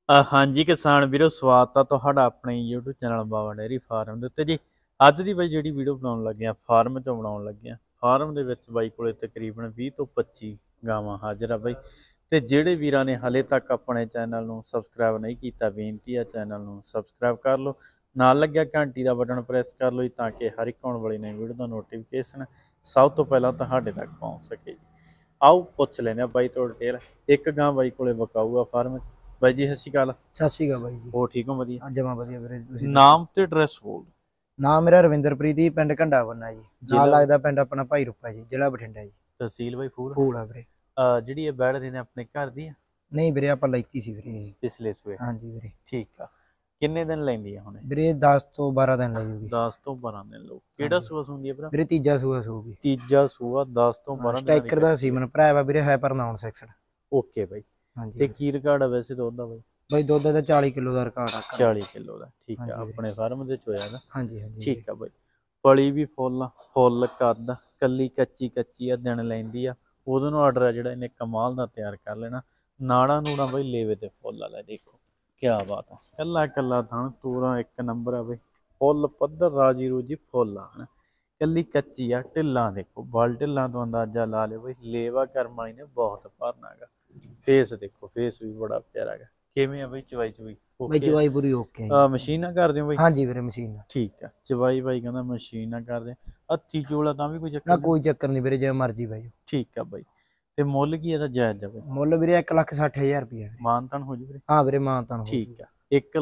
हाँ जी किसान ਵੀਰੋ ਸਵਾਗਤ ਆ ਤੁਹਾਡਾ ਆਪਣੇ YouTube channel Bawa dairy farm ਦੇ ਉੱਤੇ ਜੀ। ਅੱਜ ਦੀ ਬਾਈ ਜਿਹੜੀ ਵੀਡੀਓ ਬਣਾਉਣ ਲੱਗੇ ਆ ਫਾਰਮ ਚੋਂ ਬਣਾਉਣ ਲੱਗੇ ਆ। ਫਾਰਮ ਦੇ ਵਿੱਚ ਬਾਈ ਕੋਲੇ ਤਕਰੀਬਨ 20 ਤੋਂ 25 ਗਾਵਾਂ ਹਾਜ਼ਰ ਆ ਬਾਈ। ਤੇ ਜਿਹੜੇ ਵੀਰਾਂ ਨੇ ਹਾਲੇ ਤੱਕ ਆਪਣੇ ਚੈਨਲ ਨੂੰ ਸਬਸਕ੍ਰਾਈਬ ਨਹੀਂ ਕੀਤਾ ਬੇਨਤੀ ਆ ਚੈਨਲ ਨੂੰ ਸਬਸਕ੍ਰਾਈਬ ਕਰ ਲਓ, ਨਾਲ ਲੱਗਿਆ ਘੰਟੀ ਦਾ ਬਟਨ ਪ੍ਰੈਸ ਕਰ ਲਓ ਤਾਂ ਕਿ ਹਰ ਇੱਕ ਆਉਣ ਵਾਲੀ ਨਵੀਂ ਵੀਡੀਓ ਦਾ ਨੋਟੀਫਿਕੇਸ਼ਨ ਸਭ ਤੋਂ ਪਹਿਲਾਂ ਤੁਹਾਡੇ ਤੱਕ ਪਹੁੰਚ ਸਕੇ ਜੀ। ਆਓ ਪੁੱਛ ਲੈਂਦੇ ਆ ਬਾਈ ਤੋਂ ਡਿਟੇਲ। ਇੱਕ ਗਾਂ ਬਾਈ ਕੋਲੇ ਵਿਕਾਊ ਆ ਫਾਰਮ 'ਚ। ਬਾਈ ਜੀ ਸਤਿ ਸ਼੍ਰੀ ਅਕਾਲ। ਸਤਿ ਸ਼੍ਰੀ ਅਕਾਲ ਬਾਈ ਜੀ। ਹੋਰ ਠੀਕ ਹੋ? ਵਧੀਆ। ਹਾਂ ਜਮਾ ਵਧੀਆ ਵੀਰੇ। ਤੁਸੀਂ ਨਾਮ ਤੇ ਐਡਰੈਸ ਬੋਲ। ਨਾਮ ਮੇਰਾ ਰਵਿੰਦਰਪ੍ਰੀਤ ਜੀ, ਪਿੰਡ ਘੰਡਾ ਬੰਨਾ ਜੀ। ਨਾਲ ਲੱਗਦਾ ਪਿੰਡ ਆਪਣਾ ਭਾਈ ਰੁੱਪਾ ਜੀ, ਜ਼ਿਲ੍ਹਾ ਬਠਿੰਡਾ ਜੀ। ਤਹਿਸੀਲ ਬਾਈ ਫੂਲ ਫੂਲ ਆ ਵੀਰੇ। ਜਿਹੜੀ ਇਹ ਬੈੜ ਦੇ ਨੇ ਆਪਣੇ ਘਰ ਦੀ ਆ? ਨਹੀਂ ਵੀਰੇ ਆਪਾਂ ਲੈਤੀ ਸੀ ਵੀਰੇ ਪਿਛਲੇ ਸੂਏ। ਹਾਂਜੀ ਵੀਰੇ। ਠੀਕ ਆ। ਕਿੰਨੇ ਦਿਨ ਲੈਂਦੀ ਆ ਹੁਣ? ਵੀਰੇ 10 ਤੋਂ 12 ਦਿਨ ਲੈ ਜੂਗੀ। 10 ਤੋਂ 12 ਦਿਨ ਲਓ। ਕਿਹੜਾ ਸੂਆ ਸੁੰਦੀ ਆ ਭਰਾ? ਵੀਰੇ ਤੀਜਾ ਸੂਆ ਸੂਗੀ। ਤੀਜਾ ਸੂਆ 10 ਤੋਂ 12 ਦਿਨ। ਸਟ੍ਰਾਈਕਰ ਦਾ ਸੀਮਨ ਭਰਾ ਵਾ ਵੀਰੇ, ਹਾਈਪਰ ਨਾਨ ਸੈਕਸ਼ਨ। ਓਕੇ ਬਾਈ। ਹਾਂਜੀ ਤੇ ਕੀ ਰਿਕਾਰਡ ਆ ਵੈਸੇ ਦੁੱਧ ਦਾ ਬਾਈ? ਬਾਈ ਦੁੱਧ ਦਾ 40 ਕਿਲੋ ਦਾ ਰਿਕਾਰਡ ਆ। 40 ਕਿਲੋ ਦਾ। ਠੀਕ ਆ। ਆਪਣੇ ਫਾਰਮ ਦੇ ਚ ਹੋਇਆ ਨਾ? ਹਾਂਜੀ ਹਾਂਜੀ। ਠੀਕ ਆ ਬਾਈ। ਪਲੀ ਵੀ ਫੁੱਲ ਕੱਦ, ਕੱਲੀ ਕੱਚੀ ਆ, ਦਿਨ ਲੈਂਦੀ ਆ। ਉਹਦੇ ਨੂੰ ਆਰਡਰ ਆ ਜਿਹੜਾ ਇਹਨੇ ਕਮਾਲ ਦਾ ਤਿਆਰ ਕਰ ਲੈਣਾ। ਨਾੜਾ ਨੂੜਾ ਬਾਈ ਲੇਵੇ ਤੇ ਫੁੱਲ ਆ ਲੈ ਦੇਖੋ ਕਿਆ ਬਾਤ ਆ। ਕੱਲਾ ਥਣ ਤੂਰਾ ਇੱਕ ਨੰਬਰ ਆ ਬਈ। ਫੁੱਲ ਪੱਧਰ ਰਾਜੀ ਰੂਜੀ ਫੁੱਲ ਆ। ਕੱਲੀ ਕੱਚੀ ਆ। ਢਿੱਲਾਂ ਦੇਖੋ, ਬਲ ਢਿੱਲਾਂ ਤੋਂ ਅੰਦਾਜ਼ਾ ਲਾ ਲਿਓ ਬਈ। ਲੇਵਾ ਕਰਮ ਵਾਲੀ ਨੇ ਬਹੁਤ ਭਰਨਾ ਗਾ। ਫੇਸ ਦੇਖੋ, ਫੇਸ ਵੀ ਬੜਾ ਪਿਆਰਾ ਗਾ। ਕਿਵੇਂ ਆ ਬਈ ਚਵਾਈ ਬਈ ਚਵਾਈ ਪੂਰੀ ਓਕੇ ਆ। ਮਸ਼ੀਨ ਨਾਲ ਕਰਦੇ ਹੋ ਬਈ? ਹਾਂਜੀ ਵੀਰੇ ਮਸ਼ੀਨ ਨਾਲ। ਠੀਕ ਆ। ਚਵਾਈ ਬਾਈ ਕਹਿੰਦਾ ਮਸ਼ੀਨ ਨਾਲ ਕਰਦੇ। ਹੱਥੀ ਚੋਲਾ ਤਾਂ ਵੀ ਕੋਈ ਚੱਕਰ ਨਾ ਕੋਈ ਚੱਕਰ ਨਹੀਂ ਵੀਰੇ, ਜਿਵੇਂ ਮਰਜੀ ਬਾਈ। ਠੀਕ ਆ ਬਾਈ। ਤੇ ਮੁੱਲ ਕੀ ਇਹਦਾ ਜਾਇਜ਼ ਆ ਬਾਈ? ਮੁੱਲ ਵੀਰੇ 1,60,000 ਰੁਪਏ। ਮਾਨਤਾਨ ਹੋ ਜੂ ਵੀਰੇ? ਹਾਂ ਵੀਰੇ ਮਾਨਤਾਨ ਹੋ ਜੂ। ਠੀਕ ਆ।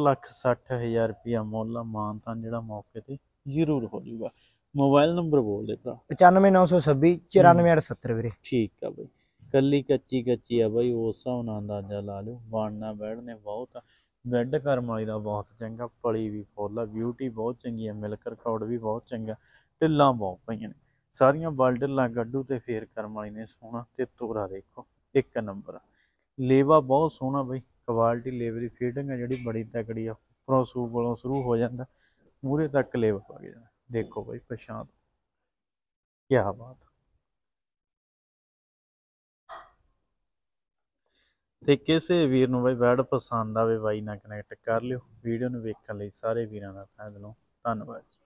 1,60,000 ਰੁਪਇਆ ਮੁੱਲ ਆ। ਮਾਨਤਾਨ ਜਿਹੜਾ ਮੌਕੇ ਤੇ ਜ਼ਰੂਰ ਹੋ ਜੂਗਾ। ਮੋਬਾਈਲ ਨੰਬਰ ਬੋਲ ਦੇ ਭਰਾ। 95,926 94,870 ਵੀਰੇ। ਠੀਕ ਆ ਬਾਈ। ਕੱਲੀ ਕੱਚੀ ਆ ਬਾਈ, ਉਸ ਹਿਸਾਬ ਨਾਲ ਅੰਦਾਜ਼ਾ ਲਾ ਲਿਓ। ਵਾਣਾ ਬੈਠਨੇ ਬਹੁਤ ਆ। ਬੈੱਡ ਕਰਮ ਵਾਲੀ ਦਾ ਬਹੁਤ ਚੰਗਾ। ਪਲੀ ਵੀ ਫੁੱਲ ਆ। ਬਿਊਟੀ ਬਹੁਤ ਚੰਗੀ ਆ। ਮਿਲਕ ਰਿਕਾਰਡ ਵੀ ਬਹੁਤ ਚੰਗਾ। ਢਿੱਲਾਂ ਬਹੁਤ ਪਈਆਂ ਨੇ ਸਾਰੀਆਂ। ਬਲ ਢਿੱਲਾਂ ਗੱਡੂ ਤੇ ਫੇਰ ਕਰਮ ਵਾਲੀ ਨੇ ਸੋਹਣਾ। ਤੇ ਤੋਰਾ ਦੇਖੋ ਇੱਕ ਨੰਬਰ ਆ। ਲੇਵਾ ਬਹੁਤ ਸੋਹਣਾ ਬਾਈ। ਕੁਆਲਿਟੀ ਲੇਵੇ ਦੀ ਫੀਡਿੰਗ ਆ ਜਿਹੜੀ ਬੜੀ ਤਕੜੀ ਆ। ਉੱਪਰੋਂ ਸੂਪ ਕੋਲੋਂ ਸ਼ੁਰੂ ਹੋ ਜਾਂਦਾ, ਮੂਹਰੇ ਤੱਕ ਲੇਵਾ ਪਾ ਕੇ ਜਾਂਦਾ। ਦੇਖੋ ਬਾਈ ਪਛਾਣ ਕਿਆ ਬਾਤ। ਤੇ ਕਿਸੇ ਵੀਰ ਨੂੰ ਬਾਈ ਬੈਡ ਪਸੰਦ ਆਵੇ ਬਾਈ ਨਾਲ ਕਨੈਕਟ ਕਰ ਲਿਓ। ਵੀਡੀਓ ਨੂੰ ਵੇਖਣ ਲਈ ਸਾਰੇ ਵੀਰਾਂ ਦਾ ਤਹਿ ਦਿਲੋਂ ਧੰਨਵਾਦ ਜੀ।